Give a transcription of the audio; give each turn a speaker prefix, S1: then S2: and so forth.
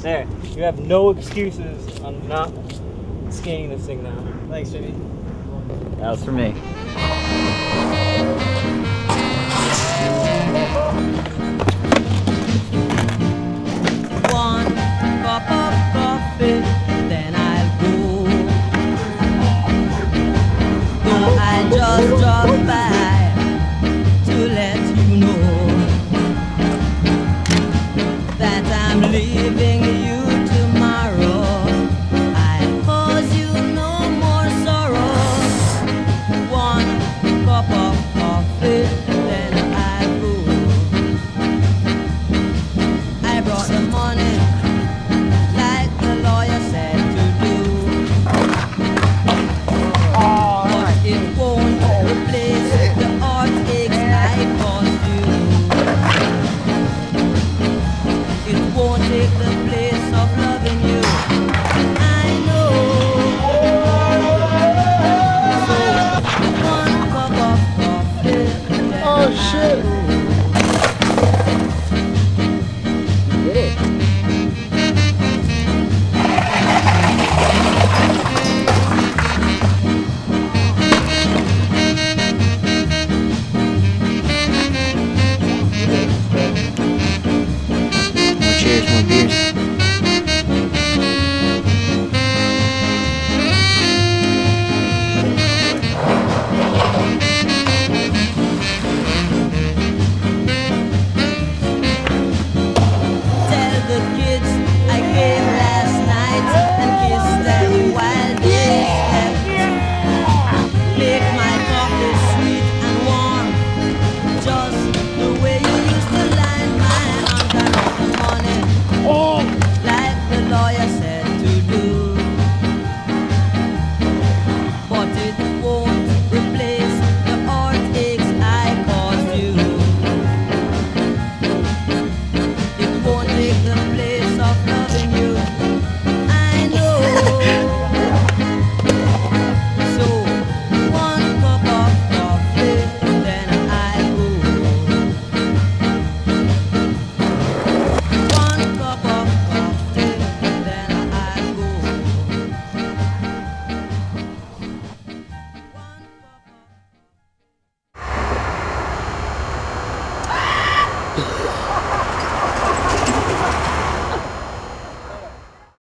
S1: There, you have no excuses on not skating this thing now. Thanks, Jimmy.
S2: That was for me.
S3: One cup of coffee, then I'll go. Though I just drop by to let you know that I'm leaving you tomorrow. I'll cause you no more sorrow. One cup of coffee, then I'll go. I brought the money like the lawyer said to do, but it won't replace the heartaches I caused you. It won't take the place